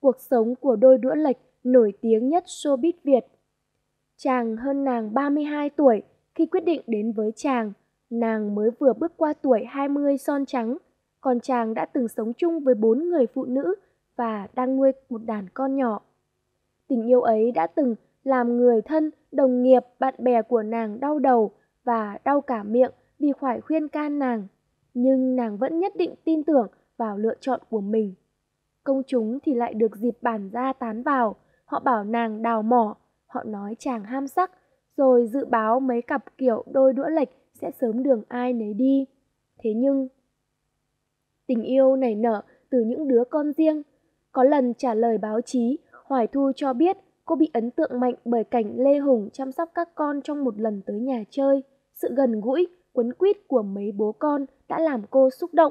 cuộc sống của đôi đũa lệch nổi tiếng nhất showbiz Việt. Chàng hơn nàng 32 tuổi, khi quyết định đến với chàng, nàng mới vừa bước qua tuổi 20 son trắng, còn chàng đã từng sống chung với 4 người phụ nữ và đang nuôi một đàn con nhỏ. Tình yêu ấy đã từng làm người thân, đồng nghiệp, bạn bè của nàng đau đầu và đau cả miệng vì phải khuyên can nàng, nhưng nàng vẫn nhất định tin tưởng vào lựa chọn của mình. Công chúng thì lại được dịp bản gia tán vào, họ bảo nàng đào mỏ, họ nói chàng ham sắc, rồi dự báo mấy cặp kiểu đôi đũa lệch sẽ sớm đường ai nấy đi. Thế nhưng tình yêu nảy nở từ những đứa con riêng. Có lần trả lời báo chí, Hoài Thu cho biết cô bị ấn tượng mạnh bởi cảnh Lê Hùng chăm sóc các con trong một lần tới nhà chơi. Sự gần gũi, quấn quýt của mấy bố con đã làm cô xúc động.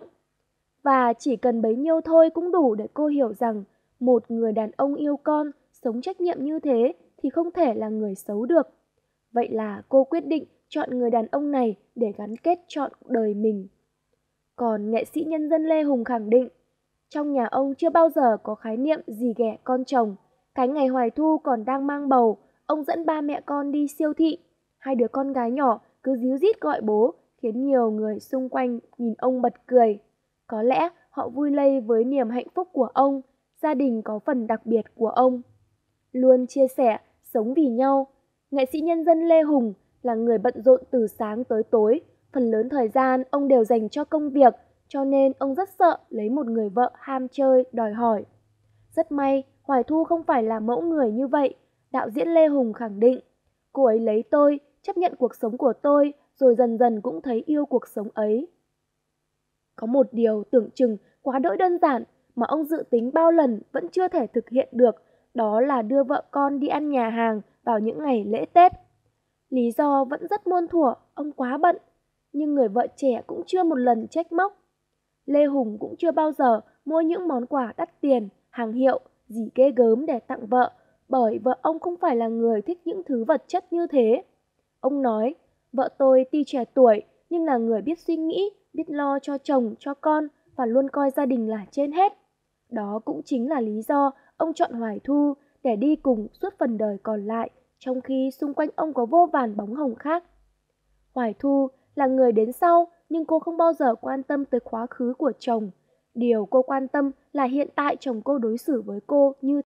Và chỉ cần bấy nhiêu thôi cũng đủ để cô hiểu rằng một người đàn ông yêu con, sống trách nhiệm như thế thì không thể là người xấu được. Vậy là cô quyết định chọn người đàn ông này để gắn kết trọn đời mình. Còn nghệ sĩ nhân dân Lê Hùng khẳng định, trong nhà ông chưa bao giờ có khái niệm gì ghẻ con chồng. Cái ngày Hoài Thu còn đang mang bầu, ông dẫn ba mẹ con đi siêu thị. Hai đứa con gái nhỏ cứ ríu rít gọi bố, khiến nhiều người xung quanh nhìn ông bật cười. Có lẽ họ vui lây với niềm hạnh phúc của ông, gia đình có phần đặc biệt của ông. Luôn chia sẻ, sống vì nhau, nghệ sĩ nhân dân Lê Hùng là người bận rộn từ sáng tới tối. Phần lớn thời gian ông đều dành cho công việc, cho nên ông rất sợ lấy một người vợ ham chơi, đòi hỏi. Rất may, Hoài Thu không phải là mẫu người như vậy. Đạo diễn Lê Hùng khẳng định, cô ấy lấy tôi, chấp nhận cuộc sống của tôi, rồi dần dần cũng thấy yêu cuộc sống ấy. Có một điều tưởng chừng quá đỗi đơn giản mà ông dự tính bao lần vẫn chưa thể thực hiện được, đó là đưa vợ con đi ăn nhà hàng vào những ngày lễ Tết. Lý do vẫn rất muôn thuở, ông quá bận, nhưng người vợ trẻ cũng chưa một lần trách móc. Lê Hùng cũng chưa bao giờ mua những món quà đắt tiền, hàng hiệu, gì ghê gớm để tặng vợ, bởi vợ ông không phải là người thích những thứ vật chất như thế. Ông nói, vợ tôi tuy trẻ tuổi nhưng là người biết suy nghĩ, biết lo cho chồng, cho con và luôn coi gia đình là trên hết. Đó cũng chính là lý do ông chọn Hoài Thu để đi cùng suốt phần đời còn lại, trong khi xung quanh ông có vô vàn bóng hồng khác. Hoài Thu là người đến sau, nhưng cô không bao giờ quan tâm tới quá khứ của chồng. Điều cô quan tâm là hiện tại chồng cô đối xử với cô như